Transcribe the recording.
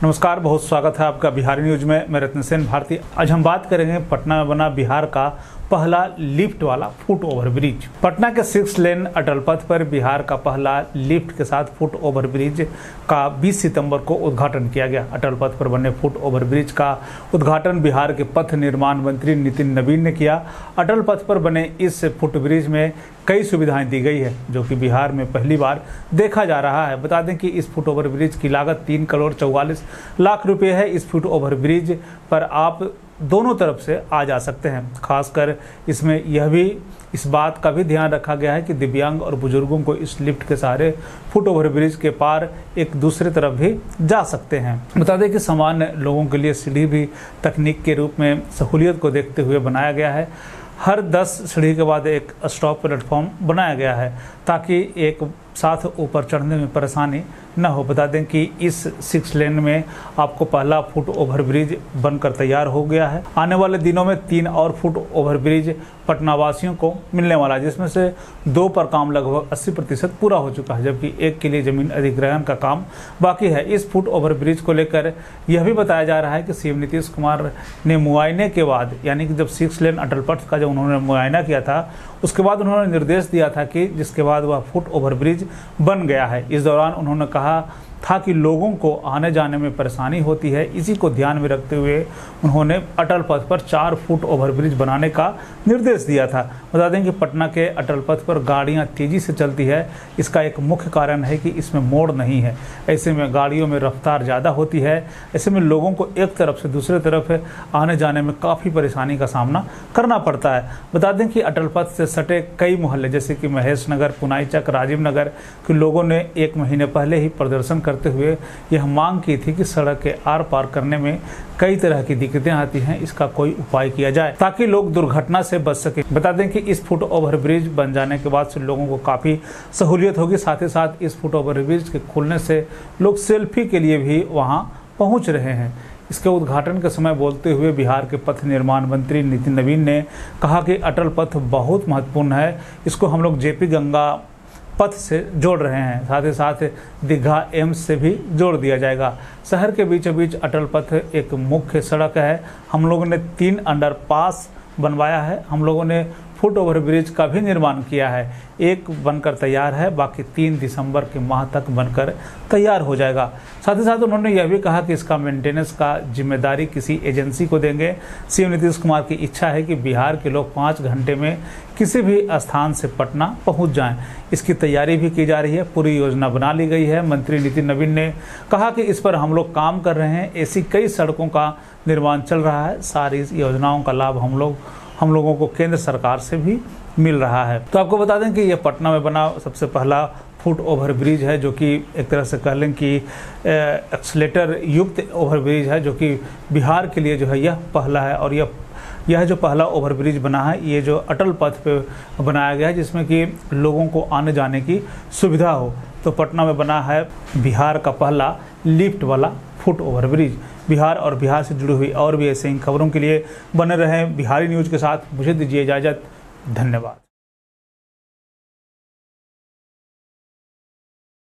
नमस्कार, बहुत स्वागत है आपका बिहारी न्यूज में। मैं रत्न सेन भारती। आज हम बात करेंगे पटना में बना बिहार का पहला लिफ्ट वाला फुट ओवर ब्रिज। पटना के 6 लेन अटल पथ पर बिहार का पहला लिफ्ट के साथ फुट ओवर ब्रिज का 20 सितंबर को उद्घाटन किया गया। अटल पथ पर बने फुट ओवर ब्रिज का उद्घाटन बिहार के पथ निर्माण मंत्री नितिन नवीन ने किया। अटल पथ पर बने इस फुट ब्रिज में कई सुविधाएं दी गई है, जो कि बिहार में पहली बार देखा जा रहा है। बता दें कि इस फुट ओवर ब्रिज की लागत 3 करोड़ 44 लाख रुपए है। इस फुट ओवर ब्रिज पर आप दोनों तरफ से आ जा सकते हैं। खासकर इसमें इस बात का भी ध्यान रखा गया है कि दिव्यांग और बुजुर्गों को इस लिफ्ट के सहारे फुट ओवर ब्रिज के पार एक दूसरे तरफ भी जा सकते हैं। बता दें कि सामान्य लोगों के लिए सीढ़ी भी तकनीक के रूप में सहूलियत को देखते हुए बनाया गया है। हर 10 सीढ़ी के बाद एक स्टॉप प्लेटफॉर्म बनाया गया है ताकि एक साथ ऊपर चढ़ने में परेशानी न हो। बता दें कि इस 6 लेन में आपको पहला फुट ओवर ब्रिज बनकर तैयार हो गया है। आने वाले दिनों में 3 और फुट ओवर ब्रिज पटना वासियों को मिलने वाला है, जिसमें से 2 पर काम लगभग 80% पूरा हो चुका है, जबकि 1 के लिए जमीन अधिग्रहण का काम बाकी है। इस फुट ओवर ब्रिज को लेकर यह भी बताया जा रहा है कि सीएम नीतीश कुमार ने मुआयने के बाद, यानी कि जब 6 लेन अटल पथ का जब उन्होंने मुआयना किया था, उसके बाद उन्होंने निर्देश दिया था कि जिसके बाद वह फुट ओवर ब्रिज बन गया है। इस दौरान उन्होंने कहा था कि लोगों को आने जाने में परेशानी होती है। इसी को ध्यान में रखते हुए उन्होंने अटल पथ पर 4 फुट ओवर ब्रिज बनाने का निर्देश दिया था। बता दें कि पटना के अटल पथ पर गाड़ियां तेजी से चलती है। इसका एक मुख्य कारण है कि इसमें मोड़ नहीं है। ऐसे में गाड़ियों में रफ्तार ज़्यादा होती है। ऐसे में लोगों को एक तरफ से दूसरे तरफ आने जाने में काफ़ी परेशानी का सामना करना पड़ता है। बता दें कि अटल पथ से सटे कई मोहल्ले जैसे कि महेश नगर, पुनाईचक, राजीव नगर के लोगों ने 1 महीने पहले ही प्रदर्शन करते हुए यह मांग की थी कि सड़क के आर पार करने में कई तरह की दिक्कतें आती हैं, इसका कोई उपाय किया जाए ताकि लोग दुर्घटना से बच सके। बता दें कि इस फुट ओवर ब्रिज बन जाने के बाद से लोगों को काफ़ी सहूलियत होगी। साथ ही साथ इस फुट ओवर ब्रिज के खुलने से लोग सेल्फी के लिए भी वहां पहुंच रहे हैं। इसके उद्घाटन के समय बोलते हुए बिहार के पथ निर्माण मंत्री नितिन नवीन ने कहा कि अटल पथ बहुत महत्वपूर्ण है। इसको हम लोग जेपी गंगा पथ से जोड़ रहे हैं, साथ ही साथ दीघा एम्स से भी जोड़ दिया जाएगा। शहर के बीचों बीच अटल पथ एक मुख्य सड़क है। हम लोगों ने 3 अंडरपास बनवाया है। हम लोगों ने फुट ओवर ब्रिज का भी निर्माण किया है। 1 बनकर तैयार है, बाकी 3 दिसंबर के माह तक बनकर तैयार हो जाएगा। साथ ही साथ उन्होंने यह भी कहा कि इसका मेंटेनेंस का जिम्मेदारी किसी एजेंसी को देंगे। सीएम नीतीश कुमार की इच्छा है कि बिहार के लोग 5 घंटे में किसी भी स्थान से पटना पहुंच जाएं। इसकी तैयारी भी की जा रही है, पूरी योजना बना ली गई है। मंत्री नितिन नवीन ने कहा कि इस पर हम लोग काम कर रहे हैं। ऐसी कई सड़कों का निर्माण चल रहा है। सारी योजनाओं का लाभ हम लोगों को केंद्र सरकार से भी मिल रहा है। तो आपको बता दें कि यह पटना में बना सबसे पहला फुट ओवर ब्रिज है, जो कि एक तरह से कह लें कि एक्सलेटर युक्त ओवर ब्रिज है, जो कि बिहार के लिए जो है यह पहला है। और यह जो पहला ओवर ब्रिज बना है, ये जो अटल पथ पे बनाया गया है, जिसमें कि लोगों को आने जाने की सुविधा हो। तो पटना में बना है बिहार का पहला लिफ्ट वाला फुट ओवर ब्रिज। बिहार और बिहार से जुड़ी हुई और भी ऐसे ही खबरों के लिए बने रहें बिहारी न्यूज़ के साथ। मुझे दीजिए इजाज़त। धन्यवाद।